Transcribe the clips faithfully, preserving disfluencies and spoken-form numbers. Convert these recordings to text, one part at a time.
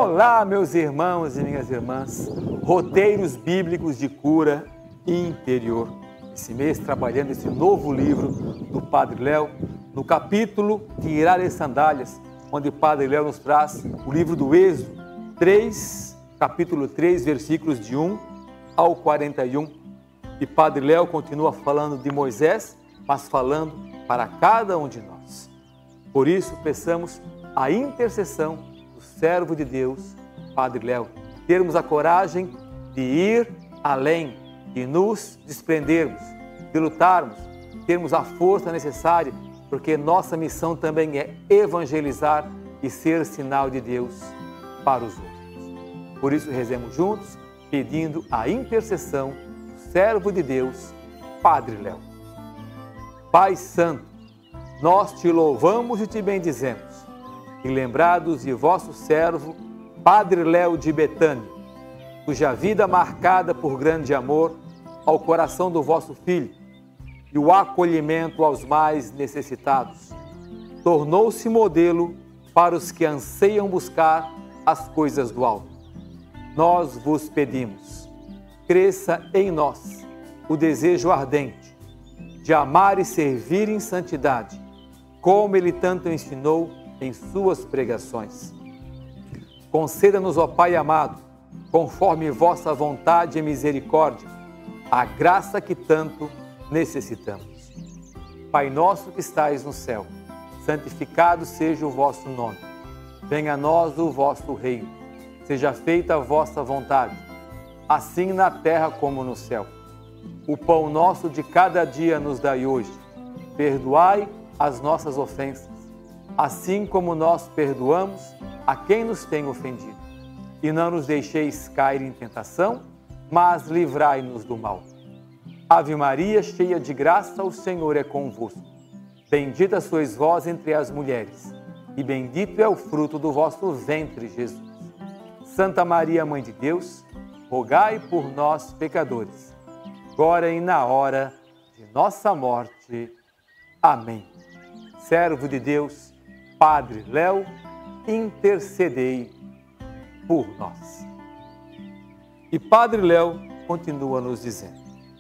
Olá, meus irmãos e minhas irmãs, roteiros bíblicos de cura interior. Esse mês trabalhando esse novo livro do Padre Léo, no capítulo Tirar as Sandálias, onde o Padre Léo nos traz o livro do Êxodo três, capítulo três, versículos de um ao quarenta e um. E Padre Léo continua falando de Moisés, mas falando para cada um de nós. Por isso, peçamos a intercessão do servo de Deus, Padre Léo, termos a coragem de ir além, de nos desprendermos, de lutarmos, termos a força necessária, porque nossa missão também é evangelizar e ser sinal de Deus para os outros. Por isso, rezemos juntos, pedindo a intercessão do servo de Deus, Padre Léo. Pai Santo, nós te louvamos e te bendizemos, e lembrados de vosso servo, Padre Léo de Betânia, cuja vida marcada por grande amor ao coração do vosso Filho e o acolhimento aos mais necessitados, tornou-se modelo para os que anseiam buscar as coisas do alto. Nós vos pedimos, cresça em nós o desejo ardente de amar e servir em santidade, como ele tanto ensinou em suas pregações. Conceda-nos, ó Pai amado, conforme vossa vontade e misericórdia, a graça que tanto necessitamos. Pai nosso que estais no céu, santificado seja o vosso nome. Venha a nós o vosso reino. Seja feita a vossa vontade, assim na terra como no céu. O pão nosso de cada dia nos dai hoje. Perdoai as nossas ofensas, assim como nós perdoamos a quem nos tem ofendido. E não nos deixeis cair em tentação, mas livrai-nos do mal. Ave Maria, cheia de graça, o Senhor é convosco. Bendita sois vós entre as mulheres, e bendito é o fruto do vosso ventre, Jesus. Santa Maria, Mãe de Deus, rogai por nós, pecadores, agora e na hora de nossa morte. Amém. Servo de Deus, Padre Léo, intercedei por nós. E Padre Léo continua nos dizendo: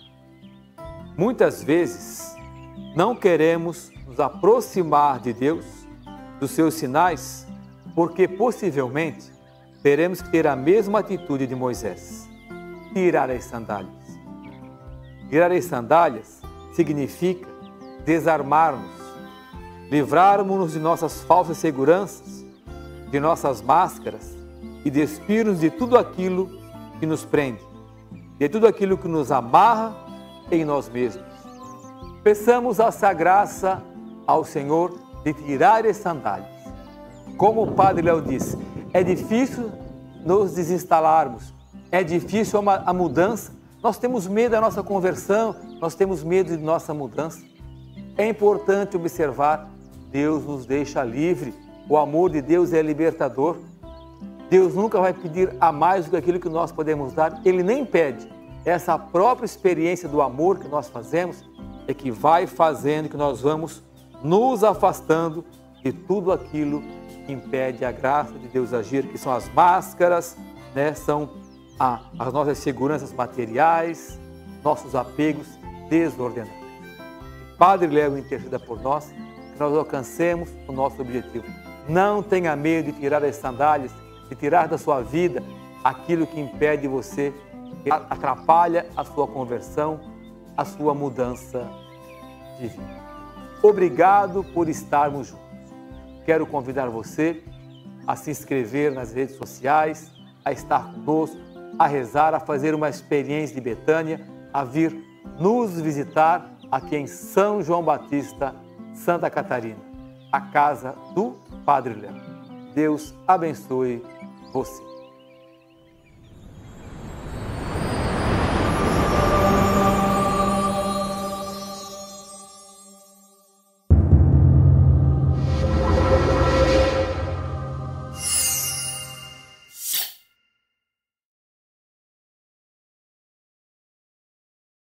muitas vezes não queremos nos aproximar de Deus, dos seus sinais, porque possivelmente teremos que ter a mesma atitude de Moisés, tirar as sandálias. Tirar as sandálias significa desarmar-nos, livrarmos-nos de nossas falsas seguranças, de nossas máscaras e despir-nos de tudo aquilo que nos prende, de tudo aquilo que nos amarra em nós mesmos. Peçamos essa graça ao Senhor de tirar as sandálias. Como o Padre Léo disse, é difícil nos desinstalarmos, é difícil a mudança, nós temos medo da nossa conversão, nós temos medo de nossa mudança. É importante observar, Deus nos deixa livre, o amor de Deus é libertador. Deus nunca vai pedir a mais do que aquilo que nós podemos dar, Ele nem pede. Essa própria experiência do amor que nós fazemos é que vai fazendo que nós vamos nos afastando de tudo aquilo que impede a graça de Deus agir, que são as máscaras, né? São a, as nossas seguranças materiais, nossos apegos desordenados. Padre Léo interceda por nós, que nós alcancemos o nosso objetivo. Não tenha medo de tirar as sandálias, de tirar da sua vida aquilo que impede você, que atrapalha a sua conversão, a sua mudança de vida. Obrigado por estarmos juntos. Quero convidar você a se inscrever nas redes sociais, a estar conosco, a rezar, a fazer uma experiência de Betânia, a vir nos visitar aqui em São João Batista, Santa Catarina, a casa do Padre Léo. Deus abençoe você.